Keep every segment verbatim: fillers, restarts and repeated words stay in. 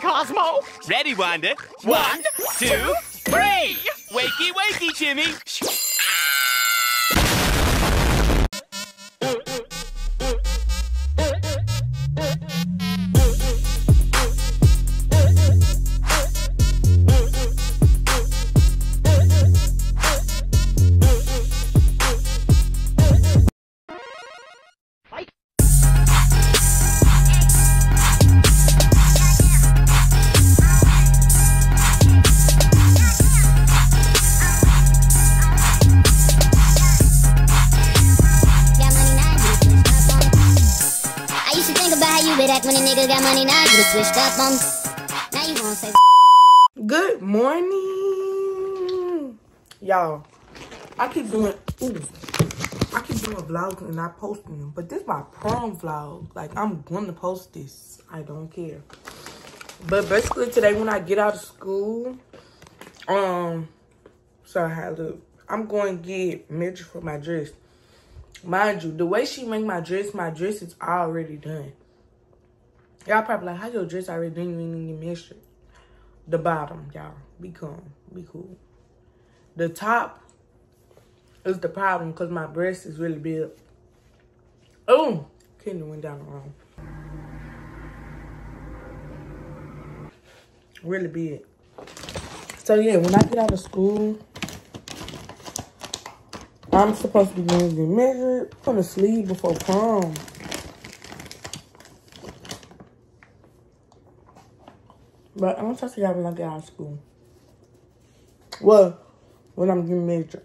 Cosmo. Ready, Wanda? One, two, three. Wakey, wakey, Jimmy. When a nigga got money, now you switched up on. Now you gonna say. Good morning, y'all. I keep doing, ooh, I keep doing vlogs and not posting them, but this is my prom vlog. Like, I'm going to post this. I don't care. But basically today, when I get out of school, um, sorry how I look. I'm going to get measured for my dress. Mind you, the way she make my dress, my dress is already done. Y'all probably like, how your dress already done? You ain't even measured. The bottom, y'all. Be calm. Be cool. The top is the problem because my breast is really big. Oh, kidney went down the wrong. Really big. So yeah, when I get out of school, I'm supposed to be going to get measured. I'm gonna sleep before prom. But I'm gonna talk to y'all when I get out of school. Well, when I'm getting measured.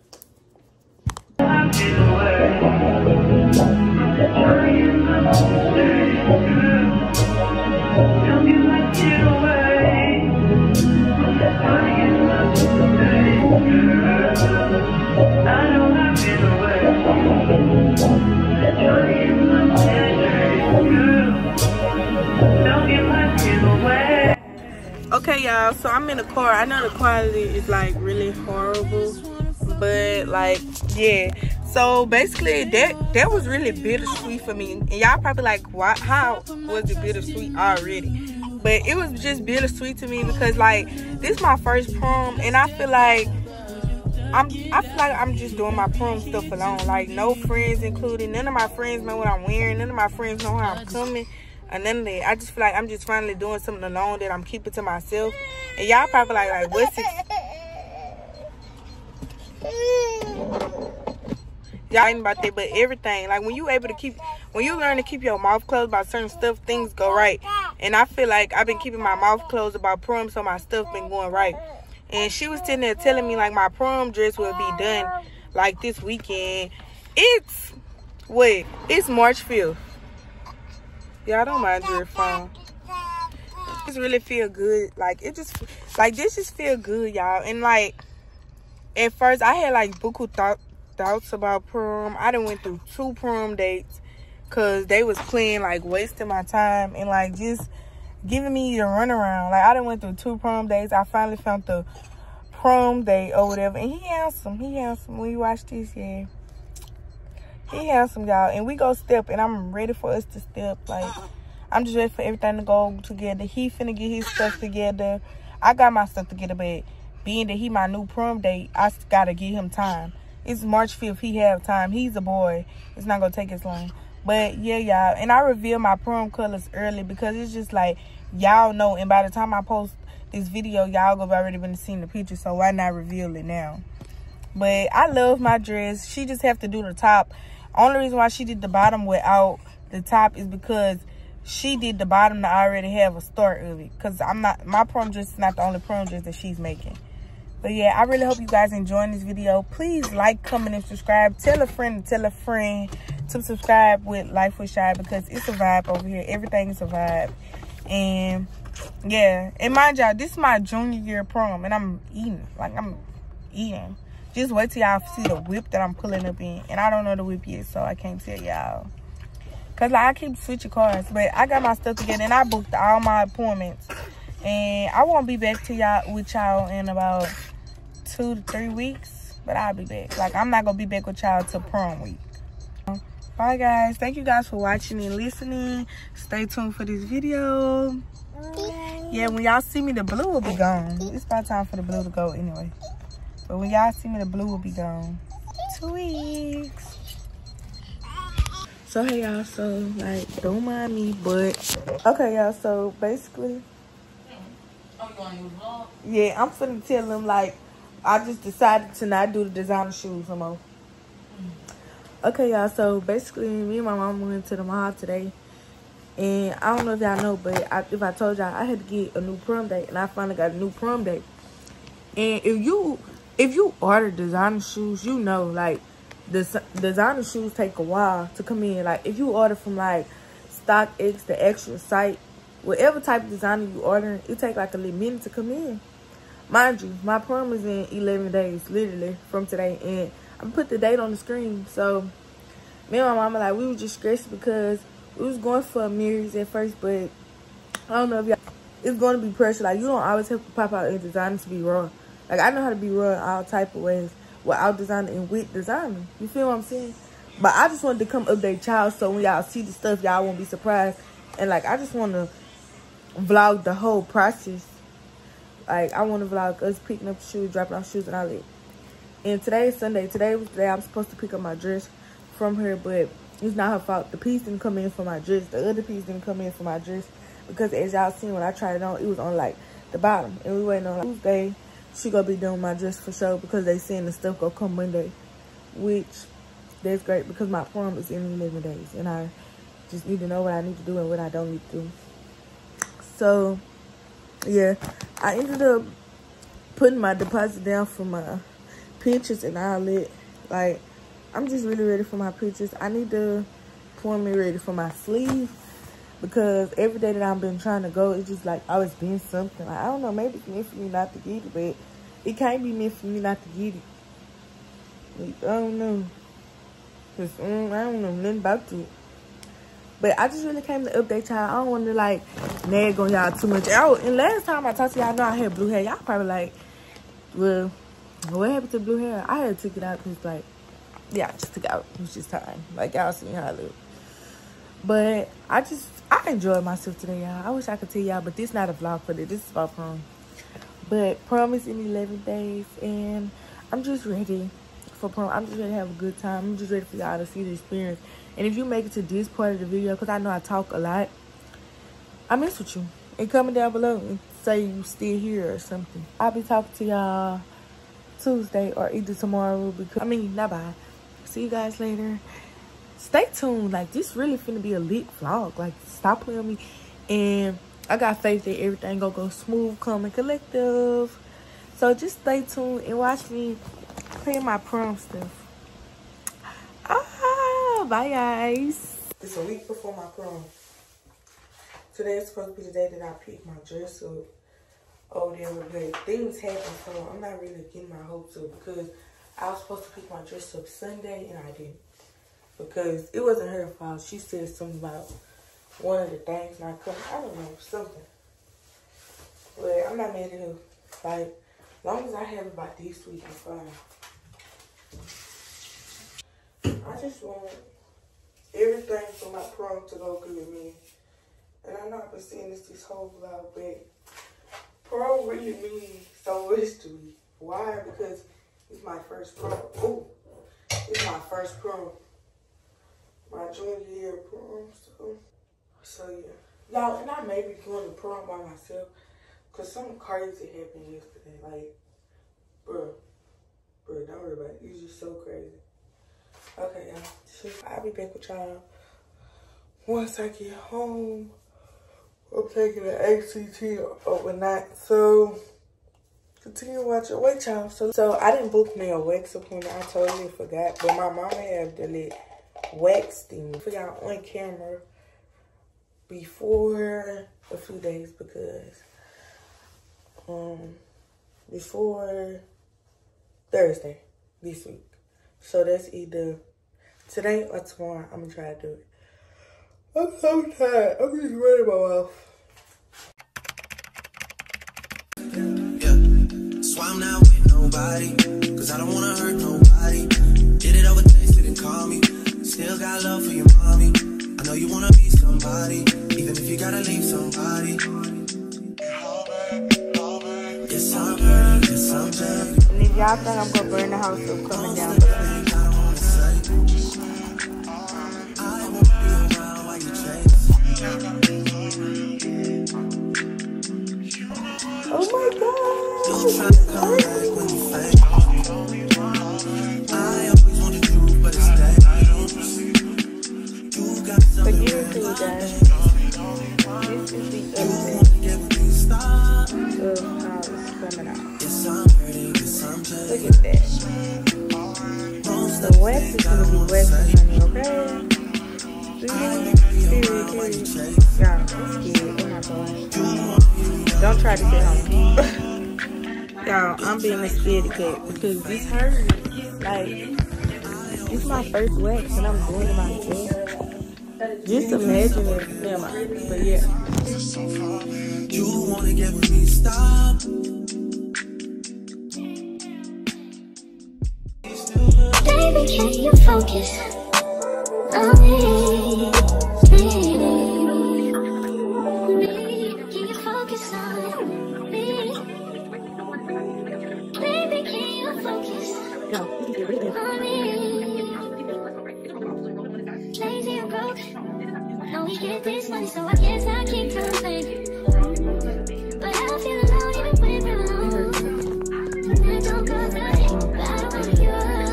Okay, y'all, so I'm in the car. I know the quality is like really horrible, but like, yeah. So basically that that was really bittersweet for me. And y'all probably like, why, how was it bittersweet already? But it was just bittersweet to me because like, this is my first prom and I feel like I'm I feel like I'm just doing my prom stuff alone. Like, no friends included. None of my friends know what I'm wearing. None of my friends know how I'm coming. And none of that. I just feel like I'm just finally doing something alone that I'm keeping to myself. And y'all probably like, like, what's it? Y'all ain't about that, but everything. Like, when you able to keep, when you learn to keep your mouth closed about certain stuff, things go right. And I feel like I've been keeping my mouth closed about prom, so my stuff been going right. And she was sitting there telling me, like, my prom dress will be done, like, this weekend. It's, wait, it's March fifth. Y'all don't mind your phone. It just really feel good. Like, it just, like, this just feel good, y'all. And, like, at first, I had, like, buku thought, thoughts about prom. I done went through two prom dates because they was playing, like, wasting my time and, like, just giving me the runaround. Like, I done went through two prom dates. I finally found the prom date or whatever. And he handsome. He handsome. When you watch this, yeah. He handsome, y'all, and we go step, and I'm ready for us to step. Like, I'm just ready for everything to go together. He finna get his stuff together. I got my stuff together, but being that he my new prom date, I gotta give him time. It's March fifth. He have time. He's a boy. It's not gonna take as long. But yeah, y'all, and I reveal my prom colors early because it's just like, y'all know, and by the time I post this video, y'all go already been seeing the picture, so why not reveal it now? But I love my dress. She just have to do the top. Only reason why she did the bottom without the top is because she did the bottom to already have a start of it. Because I'm not, my prom dress is not the only prom dress that she's making. But yeah, I really hope you guys enjoying this video. Please like, comment, and subscribe. Tell a friend to tell a friend to subscribe with Life with Shy because it's a vibe over here. Everything is a vibe. And yeah, and mind y'all, this is my junior year prom and I'm eating. Like, I'm eating. Just wait till y'all see the whip that I'm pulling up in. And I don't know the whip yet, so I can't tell y'all. Because like, I keep switching cars. But I got my stuff together and I booked all my appointments. And I won't be back to y'all with y'all in about two to three weeks. But I'll be back. Like, I'm not going to be back with y'all till prom week. Bye, guys. Thank you guys for watching and listening. Stay tuned for this video. Yeah, when y'all see me, the blue will be gone. It's about time for the blue to go anyway. But when y'all see me, the blue will be gone. Two weeks. So, hey, y'all. So, like, don't mind me, but... Okay, y'all. So, basically... Oh, you want to use vlog? Yeah, I'm finna tell them, like, I just decided to not do the designer shoes no more. Okay, y'all. So, basically, me and my mom went to the mall today. And I don't know if y'all know, but I, if I told y'all, I had to get a new prom date. And I finally got a new prom date. And if you if you order designer shoes, you know, like, the designer shoes take a while to come in. Like, if you order from, like, StockX, the extra site, whatever type of designer you order, it take, like, a little minute to come in. Mind you, my prom is in eleven days, literally, from today. And I put the date on the screen. So, me and my mama, like, we were just stressed because... we was going for mirrors at first, but I don't know if y'all, it's going to be pressure. Like, you don't always have to pop out in designer to be raw. Like, I know how to be raw in all type of ways without designer and with designer. You feel what I'm saying? But I just wanted to come update y'all so when y'all see the stuff, y'all won't be surprised. And, like, I just want to vlog the whole process. Like, I want to vlog us picking up shoes, dropping off shoes, and all that. And today is Sunday. Today was the day I'm supposed to pick up my dress from her, but... it's not her fault. The piece didn't come in for my dress. The other piece didn't come in for my dress. Because as y'all seen when I tried it on, it was on like the bottom. And we waiting on like, Tuesday. She gonna be doing my dress for sure. Because they saying the stuff gonna come Monday. Which, that's great. Because my prom is in eleven days. And I just need to know what I need to do and what I don't need to do. So, yeah. I ended up putting my deposit down for my pictures and all that. Like, I'm just really ready for my pictures. I need to pour me ready for my sleeve because every day that I've been trying to go, it's just like always been something. Like, I don't know, maybe it's meant for me not to get it, but it can't be meant for me not to get it. Like, I don't know. Cause, um, I don't know nothing about it. But I just really came to update y'all. I don't want to like nag on y'all too much. Oh, and last time I talked to y'all, I know I had blue hair. Y'all probably like, well, what happened to blue hair? I had to take it out because like, yeah, I just took it out. It was just time. Like, y'all seen how I look. But I just, I enjoyed myself today, y'all. I wish I could tell y'all, but this not a vlog for this. This is about prom. But prom is in eleven days, and I'm just ready for prom. I'm just ready to have a good time. I'm just ready for y'all to see the experience. And if you make it to this part of the video, because I know I talk a lot, I mess with you. And comment down below and say you still here or something. I'll be talking to y'all Tuesday or either tomorrow. Because I mean, not bye. See you guys later. Stay tuned. Like, this really finna be a lit vlog. Like, stop playing with me. And I got faith that everything gonna go smooth, calm, and collective. So just stay tuned and watch me play my prom stuff. Ah, bye guys. It's a week before my prom. Today is supposed to be the day that I pick my dress up over there, but things happen, so I'm not really getting my hopes up because I was supposed to pick my dress up Sunday, and I didn't. Because it wasn't her fault. She said something about one of the things not coming. I don't know, something. But I'm not mad at her. Like, as long as I have it by this week, it's fine. I just want everything for my prom to go good, man. And I know I've been saying this this whole vlog, but prom really means so much to me. Why? Because it's my first prom. Oh, it's my first prom. My junior year prom. So, so yeah. Y'all, and I may be going to prom by myself because something crazy happened yesterday. Like, bro, bro, don't worry about it. It's just so crazy. Okay, y'all. I'll be back with y'all once I get home. I'm taking an A C T overnight. So, continue watching. Wait, y'all. So, so I didn't book me a wax appointment. I totally forgot. But my mama had the lit wax thing for y'all on camera before a few days because um before Thursday this week. So that's either today or tomorrow. I'm gonna try to do it. I'm so tired. I'm just ready my mouth. Yeah, so I'm not with nobody, cause I don't wanna hurt nobody. Did it over text, didn't call me. Still got love for your mommy. I know you wanna be somebody, even if you gotta leave somebody. Yes, I'm hurting, yes, I'm hurting. And if y'all think I'm gonna burn the house up, comment down below. I don't wanna say. I won't be around while you chase. Oh my Don't try god! to come back when you fake. I always want the truth, but it's dangerous. You got But something you see, guys, this is the you update wanna get with me, stop. of how it's coming out. Yes, I'm hurting, yes, I'm Look hurting. at that. Most The of wax is gonna be wax, honey, okay? Period, period, period. Y'all, I'm scared. Oh my gosh. Don't try to get home. Y'all, I'm being a scaredy cat because this hurts. Like, this is my first wax and I'm doing it myself. Just imagine it. Never mind. But yeah. you wanna get with me, stop. Baby, can you focus on me? Can you focus on me? Baby, can you focus on me? Lazy and broke. No, we get this money, so I guess I keep complaining. But I feel alone even when we're alone. And I don't go through it, but I don't want you.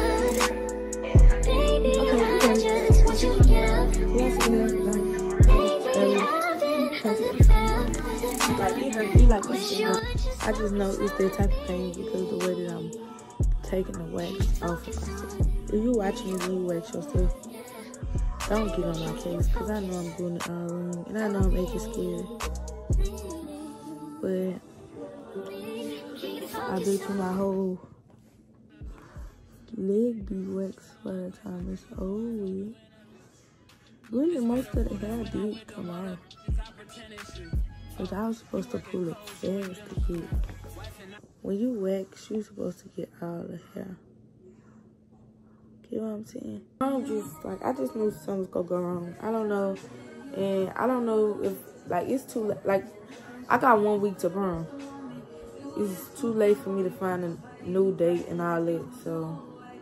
Baby, I just want you to get up. Baby, I've been undeveloped. Like, it hurt. You like this shit. I just know it's that type of thing because of the way that I'm taking the wax off of myself. If you watching me when you wax yourself, don't get on my case because I know I'm doing it all wrong and I know I'm making scary. But I bet you my whole leg be waxed by the time it's over. Really, most of the hair did come out. But I was supposed to pull it fast to get. When you wax, you're supposed to get all the hair. You know what I'm saying? I'm just like, I just knew something's gonna go wrong. I don't know. And I don't know if, like, it's too late. Like, I got one week to prom. It's too late for me to find a new date and all that. So,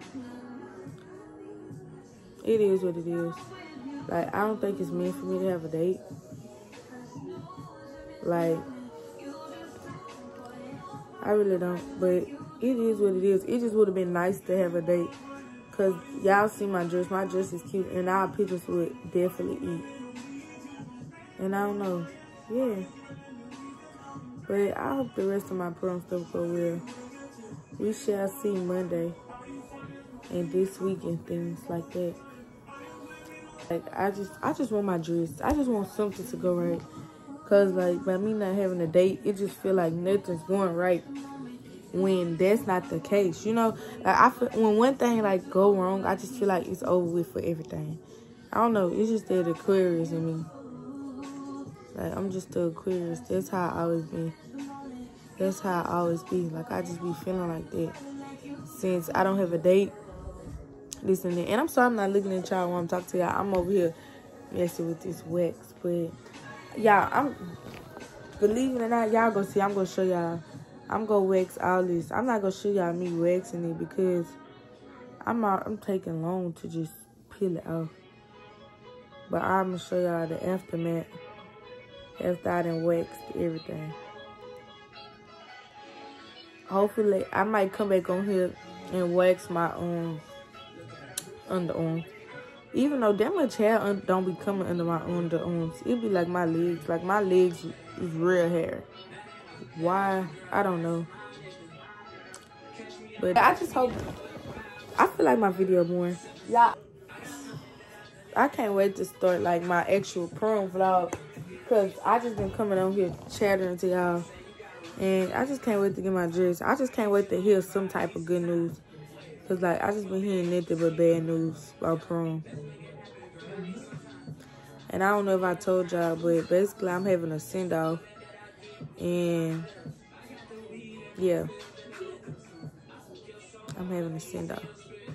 it is what it is. Like, I don't think it's meant for me to have a date. Like, I really don't. But it is what it is. It just would have been nice to have a date. Because y'all see my dress. My dress is cute. And our pictures would definitely eat. And I don't know. Yeah. But I hope the rest of my prom stuff go well. We shall see Monday. And this week and things like that. Like, I just, I just want my dress. I just want something to go right. Because, like, by me not having a date, it just feel like nothing's going right. When that's not the case, you know, like I feel when one thing like go wrong, I just feel like it's over with for everything. I don't know, it's just that Aquarius in me. Like, I'm just the Aquarius. That's how I always been. That's how I always be. Like, I just be feeling like that since I don't have a date. Listen, and I'm sorry I'm not looking at y'all when I'm talking to y'all. I'm over here messing with this wax, but y'all, I'm believe it or not, y'all gonna see. I'm gonna show y'all. I'm gonna wax all this. I'm not gonna show y'all me waxing it because I'm out, I'm taking long to just peel it off. But I'm gonna show y'all the aftermath after I done waxed everything. Hopefully, I might come back on here and wax my um underarm. Even though that much hair don't be coming under my underarms, it be like my legs. Like my legs is real hair. Why? I don't know. But I just hope. I feel like my video more. Yeah. I can't wait to start like my actual prom vlog. Because I just been coming on here chattering to y'all. And I just can't wait to get my dress. I just can't wait to hear some type of good news. Because like I just been hearing nothing but bad news about prom. And I don't know if I told y'all, but basically I'm having a send-off. And yeah, I'm having a send-off.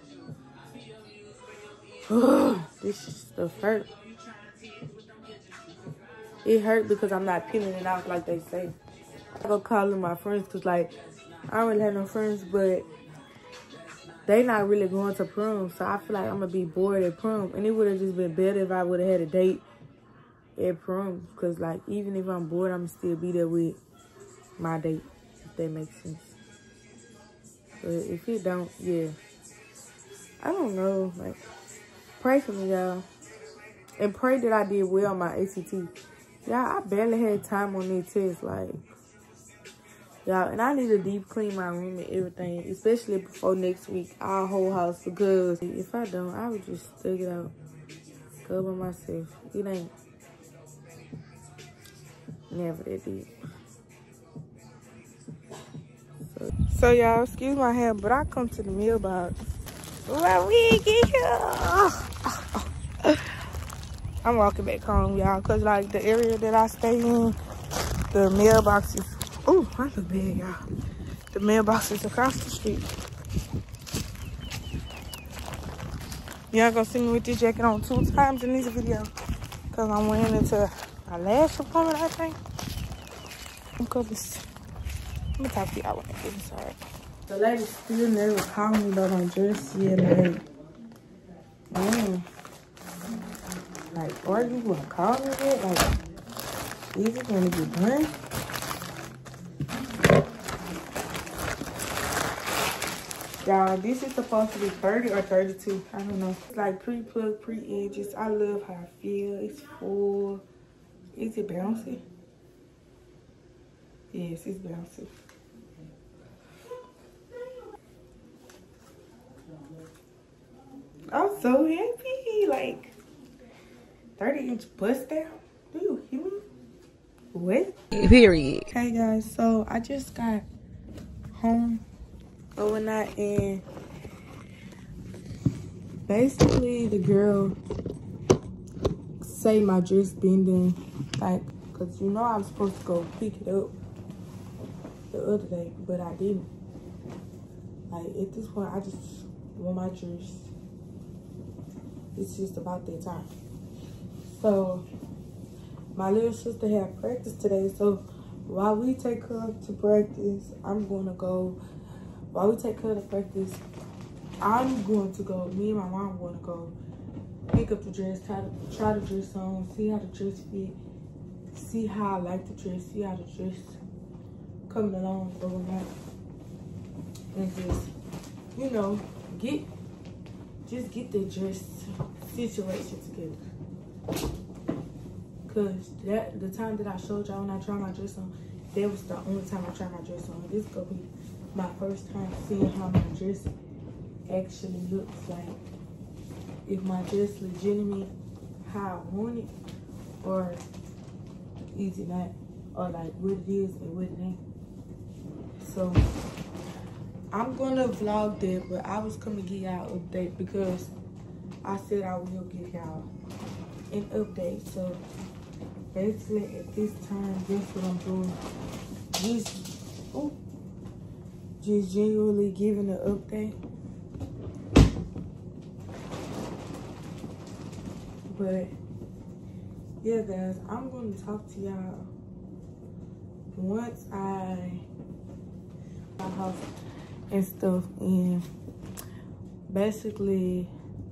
This stuff hurt. It hurt because I'm not peeling it out like they say. I go calling my friends because, like, I don't really have no friends, but they not really going to prom. So I feel like I'm going to be bored at prom. And it would have just been better if I would have had a date at prom. Because, like, even if I'm bored, I'm going to still be there with my date, if that makes sense. But if it don't, yeah. I don't know. Like, pray for me, y'all. And pray that I did well on my A C T. Y'all, I barely had time on these tests. Like, y'all, and I need to deep clean my room and everything. Especially before next week, our whole house. Because if I don't, I would just stick it out. Go by myself. It ain't never that deep. So, so y'all, excuse my hair, but I come to the mailbox. Well, we get here. Oh, oh, oh. I'm walking back home, y'all, because, like, the area that I stay in, the mailbox is, oh, I look bad, y'all. The mailbox is across the street. Y'all gonna see me with this jacket on two times in this video, because I'm wearing it to my last appointment, I think. Because let me talk to y'all when I get inside. The lady still never called me about my dress yet, like, man. Like, or you wanna call me yet? Like, is it gonna get done? Y'all, this is supposed to be thirty or thirty-two. I don't know. It's like pre-plug, pre-edges. I love how I feel. It's full. Is it bouncy? Yes, it's bouncy. I'm so happy. Like, thirty inch bust down? Do you hear me? What? Period. Hey guys, so I just got home overnight and basically the girl say my dress bending, like, cause you know I was supposed to go pick it up the other day, but I didn't. Like, at this point, I just want my dress. It's just about that time. So my little sister had practice today, so while we take her to practice, I'm gonna go. While we take her to practice, I'm going to go. Me and my mom going to go pick up the dress, try to try the dress on, see how the dress fit, see how I like the dress, see how the dress coming along overnight, and just, you know, get just get the dress situation together. Cause that the time that I showed y'all when I tried my dress on, that was the only time I tried my dress on. This gonna be my first time seeing how my dress actually looks like. If my dress legitimately how I want it, or is it not, or like what it is and what it ain't. So I'm gonna vlog that, but I was coming to give y'all an update because I said I will give y'all an update. So basically at this time, guess what I'm doing? Just, oh, just genuinely giving an update. But yeah, guys, I'm going to talk to y'all once I my house and stuff, and basically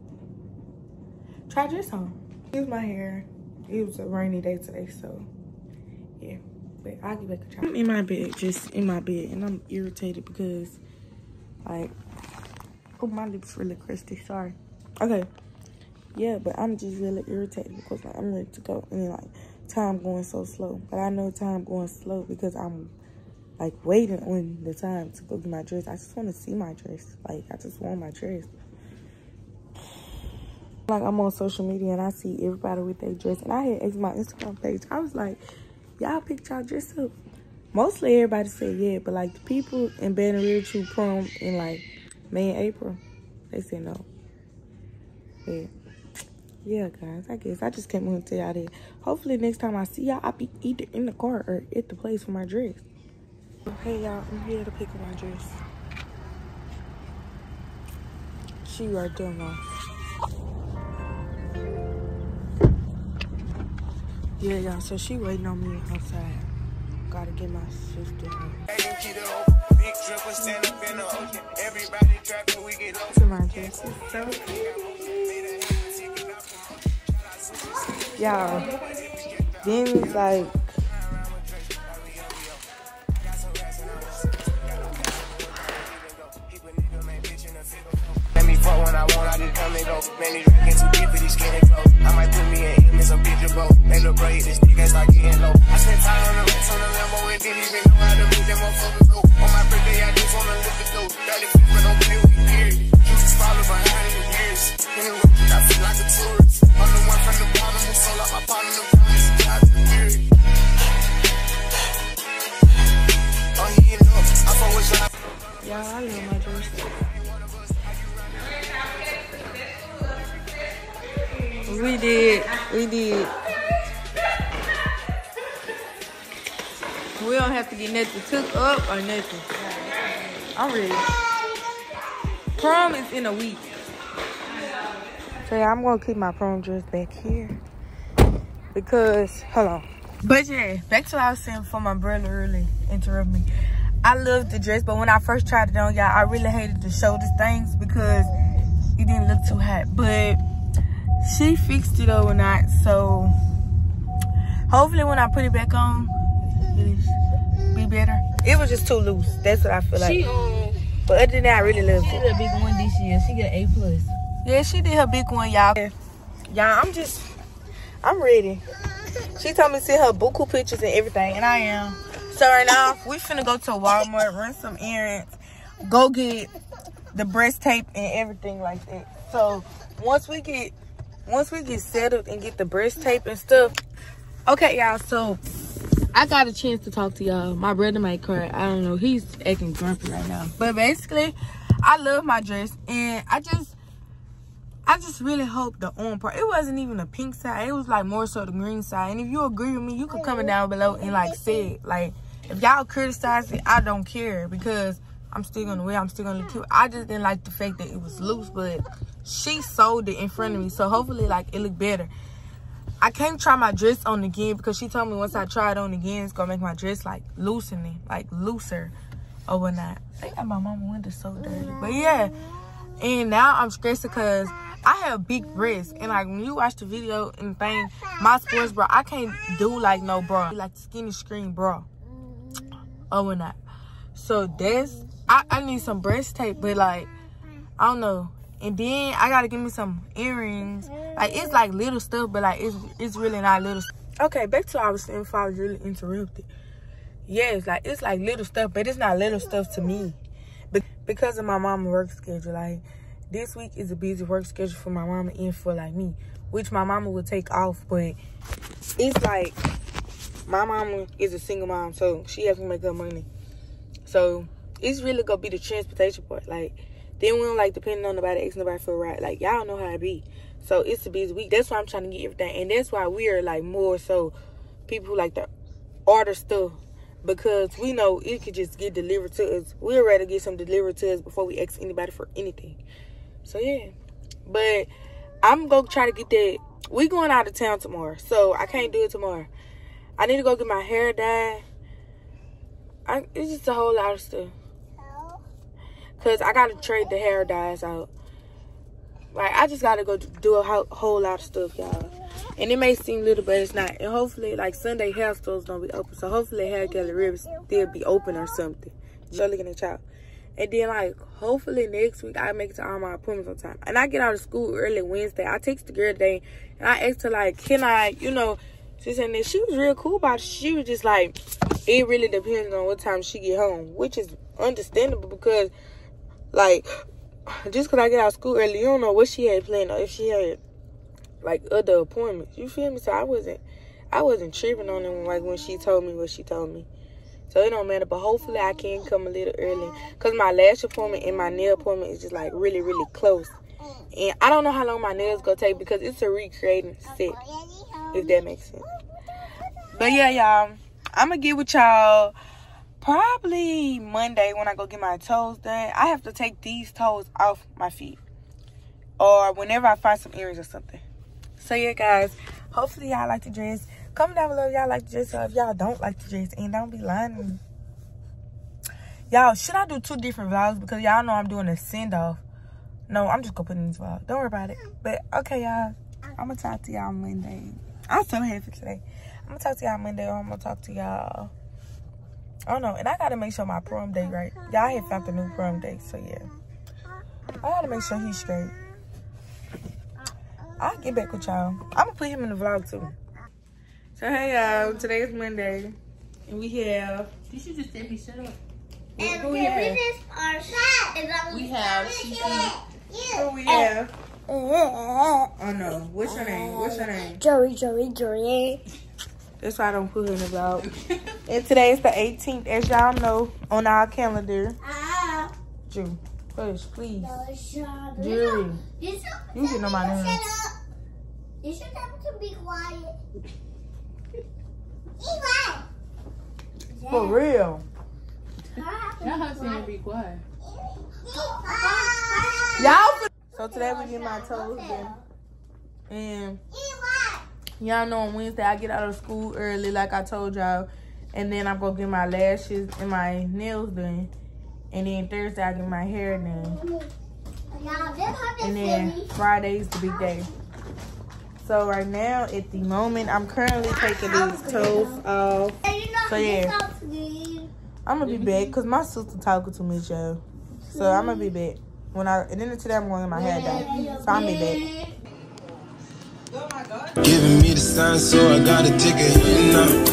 try this on. Here's my hair. It was a rainy day today, so yeah. But I'll get back a try. I'm in my bed, just in my bed, and I'm irritated because, like, oh, my lips really crusty. Sorry. Okay. Yeah, but I'm just really irritated because, like, I'm ready to go, and like time going so slow. But I know time going slow because I'm like waiting on the time to go get my dress. I just want to see my dress. Like, I just want my dress. Like, I'm on social media and I see everybody with their dress, and I had asked my Instagram page. I was like, y'all picked y'all dress up? Mostly everybody said yeah, but like the people in Baton Rouge who prom in like May and April, they said no. Yeah. Yeah, guys, I guess I just came here to tell y'all that. Hopefully next time I see y'all, I'll be either in the car or at the place for my dress. Hey, y'all, I'm here to pick up my dress. She right there now. Yeah, y'all, so she waiting on me outside. gotta get my sister home. To my dress is so cute. Y'all, then it's like, When I want, I just come and go. Man, these records too deep for these skinny clothes. I might put me in him in some picture, bro. They look great, this stick and start getting low. I spent time on the rest on the Lambo and didn't even know how to move them motherfuckers go. On my birthday, I just wanna lift the dough. Barely fit, but don't play with me, period. You just follow behind in the years. In the road, I feel like a tourist. I'm the one from the bottom who sold out my partner, the promise, God, period. Oh, he ain't up. I fuck with y'all. y'all, I love my dress. We did. We did. We don't have to get nothing took up or nothing. I'm ready. Prom is in a week. So yeah, I'm gonna keep my prom dress back here. Because, hold on. But yeah, back to what I was saying before my brother really interrupted me. I love the dress, but when I first tried it on, y'all, I really hated the shoulders things because it didn't look too hot. But she fixed it overnight, so hopefully when I put it back on, it'll be better. It was just too loose. That's what I feel like. She um, but other than that, I really loved she it. did a big one this year. She got A plus. Yeah, she did her big one, y'all. Y'all, I'm just, I'm ready. She told me to send her buku pictures and everything, and I am. So right now, we finna go to Walmart, run some errands, go get the breast tape and everything like that. So once we get Once we get settled and get the breast tape and stuff. Okay, y'all, so I got a chance to talk to y'all. My brother might cry. I don't know. He's acting grumpy right now. But basically, I love my dress. And I just, I just really hope the on part. It wasn't even a pink side. It was like more so the green side. And if you agree with me, you can comment down below and like say it. Like, if y'all criticize it, I don't care. Because I'm still gonna wear. I'm still gonna look cute. I just didn't like the fact that it was loose, but she sold it in front of me, so hopefully like it looked better. I can't try my dress on again because she told me once I try it on again, it's gonna make my dress like loosening, like looser overnight. I got my mama window so dirty, but yeah. And now I'm stressed because I have big breasts, and like when you watch the video and thing, my sports bra, I can't do like no bra, like skinny screen bra overnight. So that's. I, I need some breast tape, but like, I don't know. And then I gotta give me some earrings. Like, it's like little stuff, but like, it's it's really not little stuff. Okay, back to what I was saying before I was really interrupted. Yes, like, it's like little stuff, but it's not little stuff to me. But because of my mama's work schedule, like, this week is a busy work schedule for my mama and for like me, which my mama will take off, but it's like, my mama is a single mom, so she has to make her money. So it's really gonna be the transportation part. Like, then we don't like depending on nobody, asking nobody for a ride. Like, y'all know how it be. So it's a busy week. That's why I'm trying to get everything. And that's why we are like more so people who like to order stuff, because we know it could just get delivered to us. We'd rather get some delivered to us before we ask anybody for anything. So yeah. But I'm gonna try to get that. We going out of town tomorrow, so I can't do it tomorrow. I need to go get my hair dyed. I, it's just a whole lot of stuff. Because I got to trade the hair dyes out. Like, I just got to go do a whole, whole lot of stuff, y'all. And it may seem little, but it's not. And hopefully, like, Sunday hair stores don't be open. So, hopefully, hair gallery will still be open or something. Just looking at y'all. And then, like, hopefully next week, I make it to all my appointments on time. And I get out of school early Wednesday. I text the girl today, and I asked her, like, can I, you know, she said that she was real cool about it. She was just like, it really depends on what time she get home, which is understandable because, like, just because I get out of school early, you don't know what she had planned or if she had, like, other appointments. You feel me? So I wasn't, I wasn't tripping on them, like, when she told me what she told me. So it don't matter, but hopefully I can come a little early because my lash appointment and my nail appointment is just, like, really, really close. And I don't know how long my nails gonna take because it's a recreating set, if that makes sense. But yeah, y'all, I'm gonna get with y'all probably Monday when I go get my toes done. I have to take these toes off my feet, or whenever I find some earrings or something. So yeah, guys, hopefully y'all like the dress. Comment down below if y'all like the dress or if y'all don't like the dress. And don't be lying to me. Y'all, should I do two different vlogs? Because y'all know I'm doing a send-off. No, I'm just going to put in this vlog. Don't worry about it. But, okay, y'all. I'm going to talk to y'all Monday. I'm so happy today. I'm going to talk to y'all Monday or I'm going to talk to y'all. I don't know. And I got to make sure my prom day right. Y'all had found the new prom day. So, yeah. I got to make sure he's straight. I'll get back with y'all. I'm going to put him in the vlog, too. So, hey, y'all. Today is Monday. And we have... You should just tell me shut up. And Who we the have? business are set. We have Cece. Who we have? Oh, no. What's your name? What's your name? Joey, Joey, Joey. That's why I don't put her in the vlog. And today is the eighteenth, as y'all know, on our calendar. Ah. Drew, push, please. No, Jury. You You should know my name. Shut up. You should have to be quiet. Be quiet. For real. Y'all have to be quiet. Y'all. So today we get my toes done. And y'all know on Wednesday I get out of school early, like I told y'all. And then I'm going to get my lashes and my nails done. And then Thursday I get my hair done. And then Friday's the big day. So right now, at the moment, I'm currently taking these toes off. So yeah, I'm gonna be back because my sister talking to me, y'all. So I'm gonna be back when I. And then today I'm going to get my hair done. So I'm gonna be back. Giving me the sign, so I gotta take a hit now.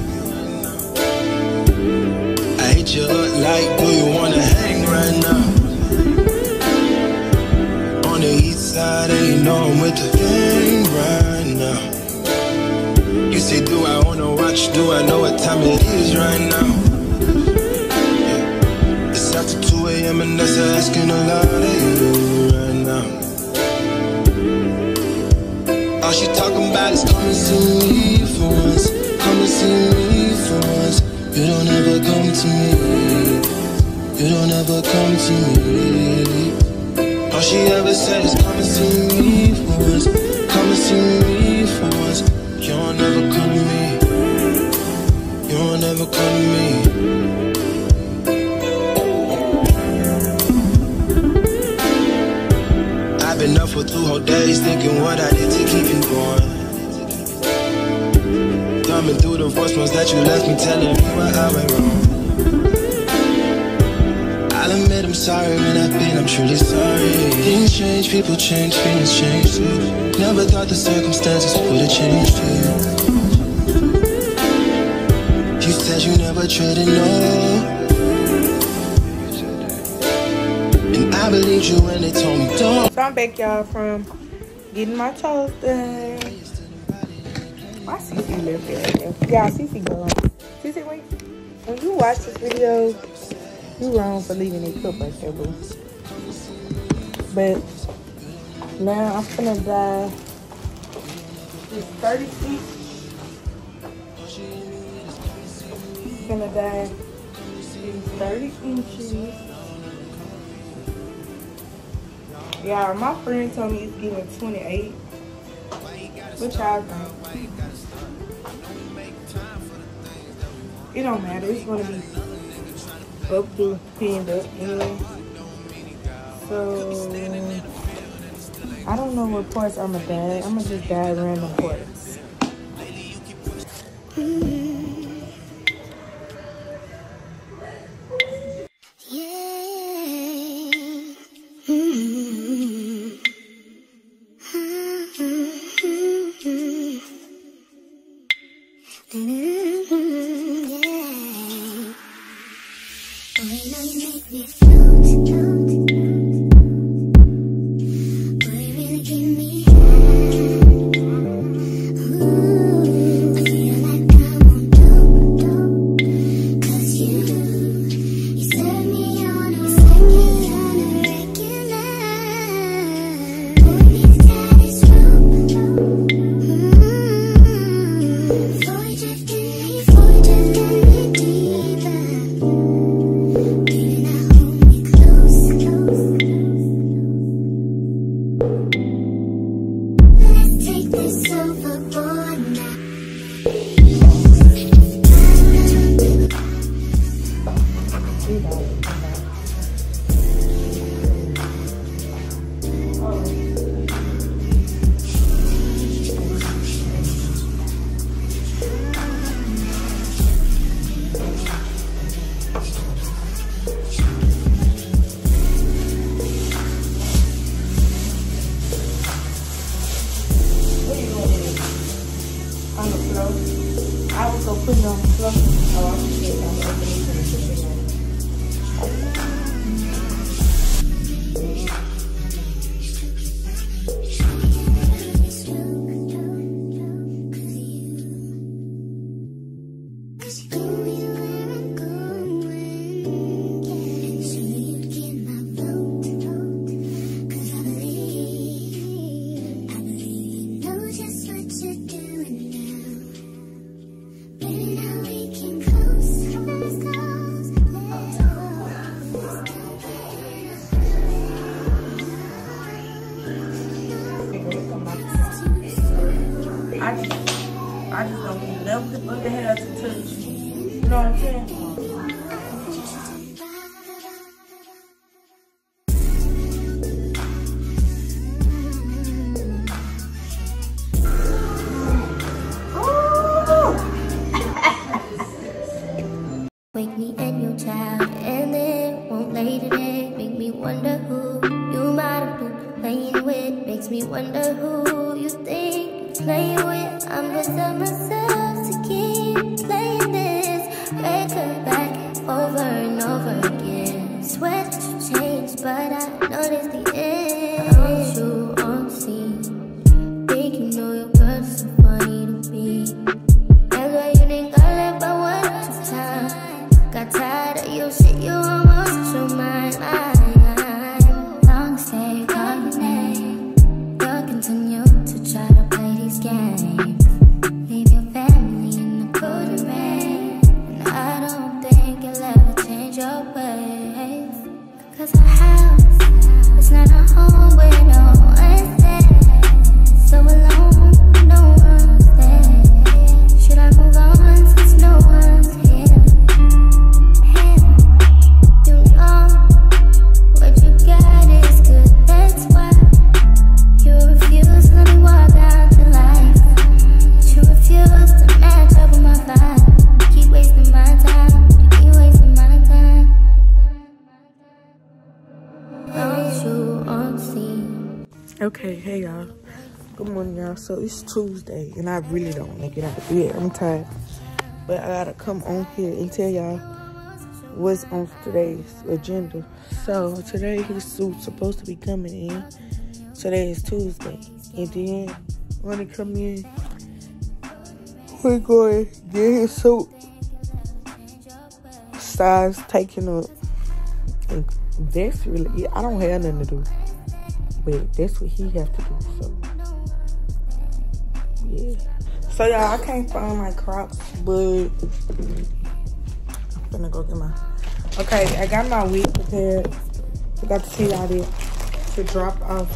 I hit you up like, do you wanna hang right now? On the east side, and you know I'm with the gang right now. You say, do I wanna watch? Do I know what time it is right now? Yeah. It's after two A M and that's asking a lot of you right now. All she talking about is come and see me for once. Come and see me for once. You don't ever come to me. You don't ever come to me. All she ever said is come and see me for once. Come and see me for once. You don't ever come to me. You don't ever come to me. I've been up for two whole days thinking what I did to keep you going. Thumbing through the voicemails that you left me, telling me what I went wrong. I'll admit I'm sorry when I've been, I'm truly sorry. Things change, people change, feelings change too. Never thought the circumstances would have changed for you. You said you never traded, no. And I believed you when they told me don't. So I'm back, y'all, from getting my toes done. My Cece left there right there. Y'all, Cece go on. Cece, wait. When you watch this video, you wrong for leaving a clip right there, boo. But now I'm gonna dye this thirty inch. I'm gonna dye these thirty inches. Yeah, my friend told me it's giving twenty-eight. What y'all think? It don't matter. It's gonna be up to pinned up anyway. So I don't know what parts I'm gonna dye. I'm gonna just dye random parts. Deeper. On the floor. I was gonna put it on the floor. Oh, I was saying I'm opening it for the I just, I just don't need nothing but the hair to touch. You know what I'm saying? Wake me and your child, and then won't lay today. Make me wonder who you might have been playing with. Makes me wonder who you think you're playing with. I'm gonna tell myself to keep playing this record back over and over again. Swear that you changed, but I noticed the end. I want you on scene. Think you know your girl's so funny to me. That's why you think I left by one or two times. Got tired of your shit, you almost lost your mind. Long stay, call your name. You'll continue to try to play these games. Leave your family in the cold rain. And I don't think you'll ever change your ways. Cause our house is not a home where no one's there. So alone, no one's there. Should I move on since no one's here? You know what you got is good, that's why you refuse to let me walk out the light. You refuse to match up with my vibe. You keep wasting my time, you keep wasting my time. I want you on scene. Okay, hey y'all. Good morning, y'all. So it's Tuesday, and I really don't want to get out of bed. I'm tired. But I gotta come on here and tell y'all what's on today's agenda. So today his suit's supposed to be coming in. Today is Tuesday. And then when he come in, we're going to get his suit size taken up. And that's really it. I don't have nothing to do. But that's what he has to do. So yeah. So y'all, I can't find my Crocs, but I'm gonna go get my. Okay, I got my wig prepared. Forgot to see y'all there to drop off.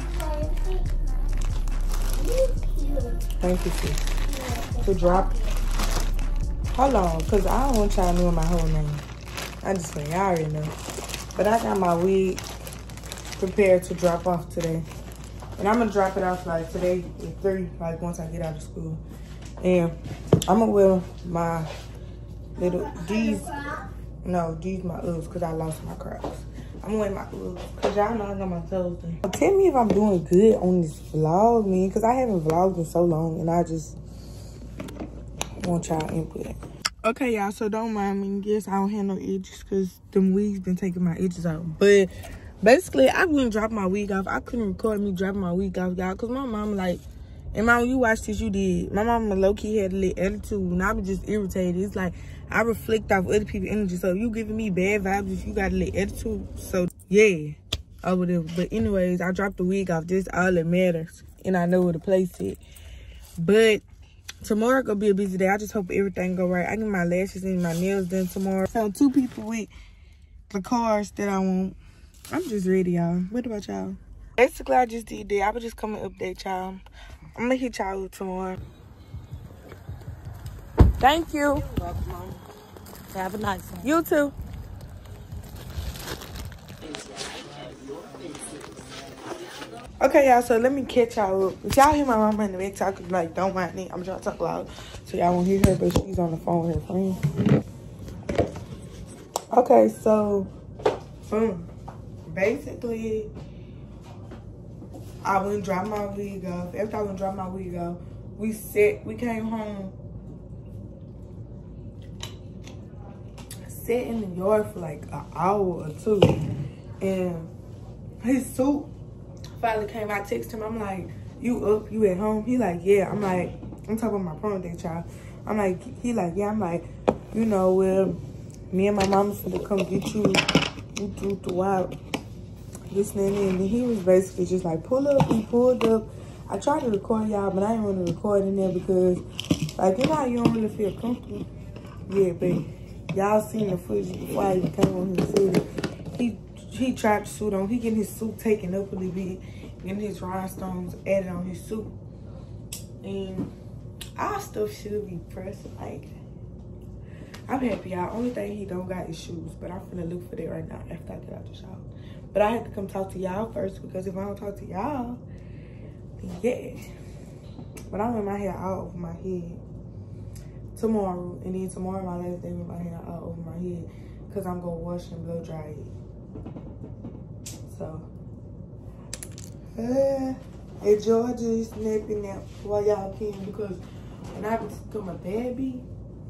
Thank you, sis. To drop. Hold on, cause I don't want y'all knowing my whole name. I just want y'all already know. But I got my wig prepared to drop off today. And I'm gonna drop it off like today at three, like once I get out of school. And I'm gonna wear my little, these, no, these my Uggs because I lost my Crocs. I'm gonna wear my Uggs because y'all know I got my toes done. Tell me if I'm doing good on this vlog, man, because I haven't vlogged in so long and I just want y'all input. Okay, y'all, so don't mind me. Yes, I don't have no edges because them wigs been taking my edges out. But basically, I wouldn't drop my wig off. I couldn't record me dropping my wig off, y'all, because my mom, like, and mom, you watched this, you did. My mama low-key had a little attitude, and I was just irritated. It's like, I reflect off other people's energy, so you giving me bad vibes if you got a little attitude. So, yeah, or whatever. But anyways, I dropped the wig off. This all that matters, and I know where to place it. But tomorrow gonna be a busy day. I just hope everything go right. I get my lashes and my nails done tomorrow. So, two people with the cars that I want. I'm just ready, y'all. What about y'all? Basically, I just did that. I was just coming to update y'all. I'm gonna hit y'all with tomorrow. Thank you. You're welcome, Mom. Have a nice one. You too. Okay, y'all, so let me catch y'all up. If y'all hear my mama in the back talking, like, don't mind me. I'm trying to talk loud so y'all won't hear her, but she's on the phone with her friend. Okay, so, boom. Basically, I went and dropped my wig off. After I went and dropped my wig off, we sat, we came home, sat in the yard for like an hour or two, and his suit finally came. I texted him, I'm like, you up, you at home? He like, yeah. I'm like, I'm talking about my prom date, child. I'm like, he like, yeah. I'm like, you know, well, me and my mama finna come get you, you through throughout this and that. And then he was basically just like, pull up. He pulled up. I tried to record y'all, but I didn't want to record in there because, like, you know how you don't really feel comfortable? Yeah, but y'all seen the footage before I even came on here and said it. He, he tried the suit on. He getting his suit taken up a little bit, getting his rhinestones added on his suit. And our stuff should be pressed. Like, I'm happy, y'all. Only thing he don't got is shoes, but I'm finna look for that right now after I get out the shower. But I had to come talk to y'all first because if I don't talk to y'all, then yeah. But I'm with my hair all over my head tomorrow, and then tomorrow my last day with my hair all over my head because I'm gonna wash and blow dry it. So, uh, enjoy just napping out while y'all can because when I become a baby,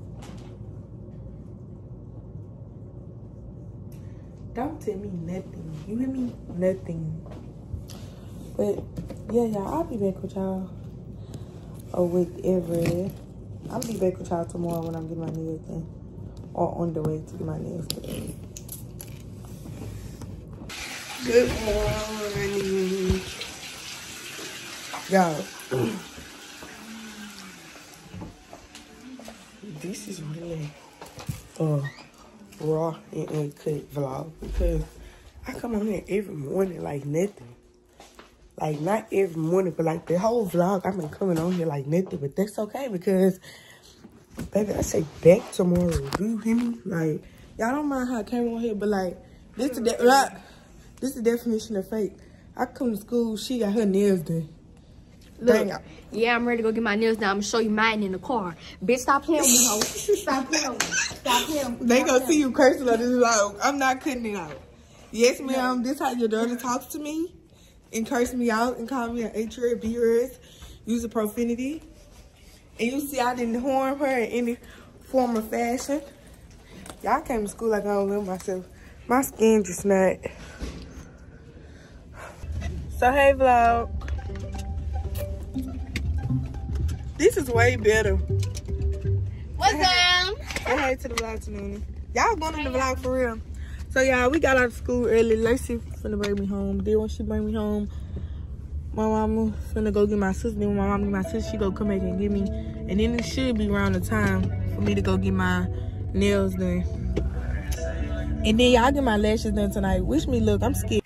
don't tell me nothing. You hear me? Nothing. But yeah, y'all, I'll be back with y'all. Or whatever. I'll be back with y'all tomorrow when I'm getting my nails done. Or on the way to get my nails done. Good morning. Y'all. This is really uh raw and uncut vlog because I come on here every morning like nothing. Like, not every morning, but like the whole vlog, I've been coming on here like nothing. But that's okay because, baby, I say back tomorrow. Do you hear me? Like, y'all don't mind how I came on here, but like, this is the, like, this is the definition of fake. I come to school, she got her nails done. Look, yeah, I'm ready to go get my nails done. I'm gonna show you mine in the car. Bitch, stop playing with me, ho. Stop playing with me. Stop playing with me. They gonna see you cursing on this vlog. I'm not cutting it out. Yes, ma'am, this how your daughter talks to me. And curse me out and call me an H-word, B-word, use a profanity. And you see I didn't harm her in any form of fashion. Y'all came to school like I don't live myself. My skin just not. So hey vlog. This is way better. What's up? Say hey to the vlog, Tanuni. Y'all going in the vlog for real. So y'all, we got out of school early. Lacey finna bring me home. Then when she bring me home, my mama finna go get my sister. Then when my mama get my sister, she go come back and get me. And then it should be around the time for me to go get my nails done. And then y'all get my lashes done tonight. Wish me luck. I'm scared.